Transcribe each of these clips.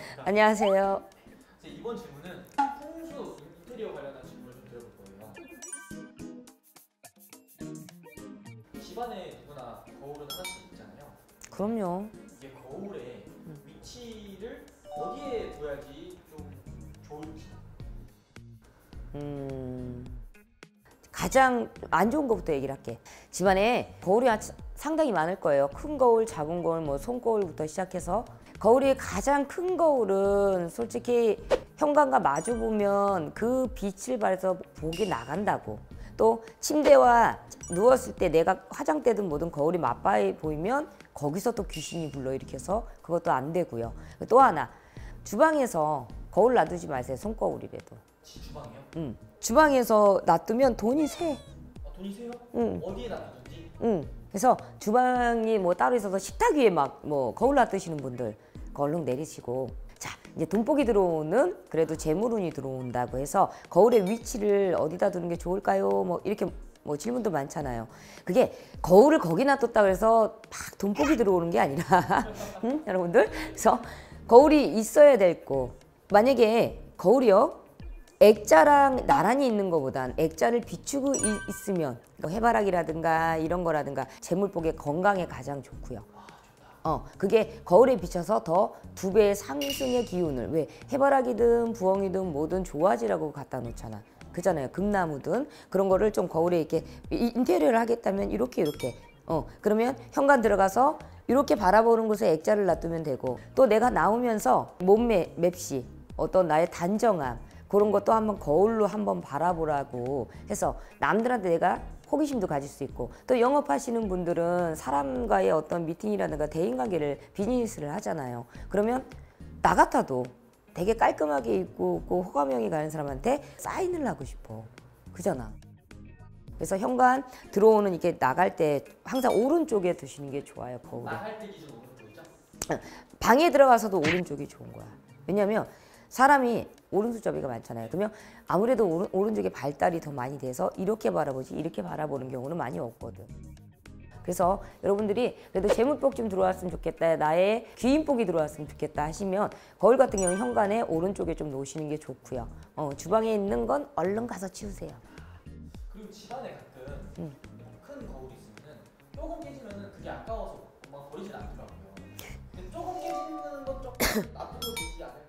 안녕하세요. 이번 질문은 풍수 인테리어 관련한 질문을 좀 드려볼 거예요. 집안에 누구나 거울은 하나씩 있잖아요. 그럼요. 이게 거울의 위치를 어디에 둬야지 좀 좋을지. 가장 안 좋은 것부터 얘기를 할게. 집안에 거울이 상당히 많을 거예요. 큰 거울, 작은 거울, 뭐 손거울부터 시작해서. 거울이 가장 큰 거울은 솔직히 현관과 마주 보면 그 빛을 발해서 복이 나간다고. 또 침대와 누웠을 때 내가 화장대든 뭐든 거울이 맞바에 보이면 거기서 또 귀신이 불러일으켜서 그것도 안 되고요. 또 하나, 주방에서 거울 놔두지 마세요. 손거울이라도. 주방이요? 주방에서 놔두면 돈이 새. 돈이 새요? 어디에 놔두든지? 그래서 주방이 뭐 따로 있어서 식탁 위에 막 뭐 거울 놔두시는 분들 얼른 내리시고. 자, 이제 돈복이 들어오는, 그래도 재물운이 들어온다고 해서 거울의 위치를 어디다 두는 게 좋을까요? 뭐 이렇게 뭐 질문도 많잖아요. 그게 거울을 거기 놔뒀다고 해서 막 돈복이 들어오는 게 아니라 여러분들, 그래서 거울이 있어야 될 거. 만약에 거울이요, 액자랑 나란히 있는 것보단 액자를 비추고 있으면 해바라기라든가 이런 거라든가 재물복의 건강에 가장 좋고요. 그게 거울에 비춰서 더 2배의 상승의 기운을, 왜 해바라기든 부엉이든 뭐든 좋아지라고 갖다 놓잖아. 그잖아요. 금나무든 그런 거를 좀 거울에 이렇게 인테리어를 하겠다면 이렇게 그러면 현관 들어가서 이렇게 바라보는 곳에 액자를 놔두면 되고, 또 내가 나오면서 몸매 맵시, 어떤 나의 단정함, 그런 것도 한번 거울로 한번 바라보라고 해서 남들한테 내가 호기심도 가질 수 있고, 또 영업하시는 분들은 사람과의 어떤 미팅이라든가 대인관계를 비즈니스를 하잖아요. 그러면 나 같아도 되게 깔끔하게 입고 호감형이 가는 사람한테 사인을 하고 싶어. 그잖아. 그래서 현관 들어오는 이렇게 나갈 때 항상 오른쪽에 두시는 게 좋아요. 거울에. 나갈 때 기준 오른쪽이죠? 방에 들어가서도 오른쪽이 좋은 거야. 왜냐면 사람이 오른손잡이가 많잖아요. 그러면 아무래도 오른쪽에 발달이 더 많이 돼서 이렇게 바라보지 이렇게 바라보는 경우는 많이 없거든. 그래서 여러분들이 그래도 재물복 좀 들어왔으면 좋겠다, 나의 귀인복이 들어왔으면 좋겠다 하시면 거울 같은 경우는 현관에 오른쪽에 좀 놓으시는 게 좋고요. 주방에 있는 건 얼른 가서 치우세요. 그리고 집안에 가끔 큰 거울이 있으면 조금 깨지면 그게 아까워서 막 버리진 않더라고요. 근데 조금 깨지는 건 조금 놔두고 되지 않을까요?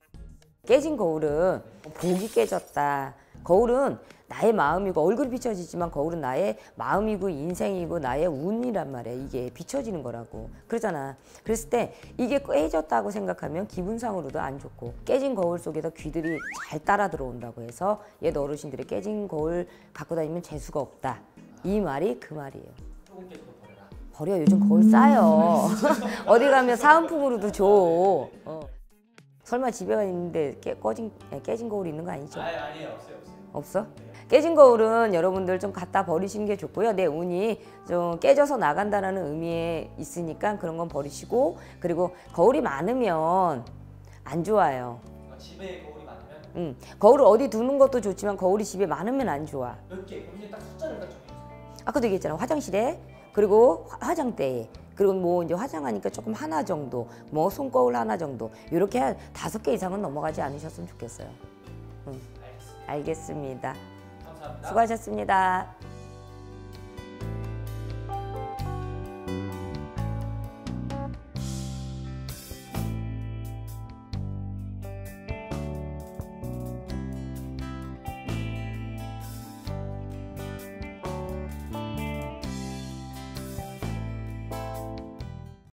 깨진 거울은 복이 깨졌다. 거울은 나의 마음이고, 얼굴이 비춰지지만 거울은 나의 마음이고 인생이고 나의 운이란 말이야. 이게 비춰지는 거라고. 그러잖아. 그랬을 때 이게 깨졌다고 생각하면 기분상으로도 안 좋고, 깨진 거울 속에서 귀들이 잘 따라 들어온다고 해서 옛 어르신들이 깨진 거울 갖고 다니면 재수가 없다. 이 말이 그 말이에요. 조금 깨져도 버려라. 버려. 요즘 거울 싸요. 어디 가면 사은품으로도 줘. 설마 집에 있는데 깨진 거울이 있는 거 아니죠? 아니에요. 없어요. 없어? 깨진 거울은 여러분들 좀 갖다 버리시는 게 좋고요. 내 운이 좀 깨져서 나간다는 의미에 있으니까 그런 건 버리시고, 그리고 거울이 많으면 안 좋아요. 집에 거울이 많으면? 거울을 어디 두는 것도 좋지만 거울이 집에 많으면 안 좋아. 몇 개? 그럼 이제 딱 숫자를 딱 정해주세요. 아까도 얘기했잖아. 화장실에, 그리고 화장대에, 그리고 뭐 이제 화장하니까 조금 하나 정도, 뭐 손거울 하나 정도, 이렇게 5개 이상은 넘어가지 않으셨으면 좋겠어요. 알겠습니다. 감사합니다. 수고하셨습니다.